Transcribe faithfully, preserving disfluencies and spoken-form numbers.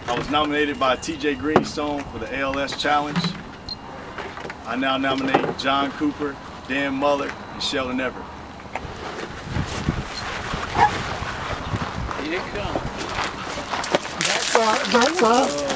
I was nominated by T J Greenstone for the A L S Challenge. I now nominate John Cooper, Dan Muller, and Sheldon Everett. Here you go. That's up, that's up.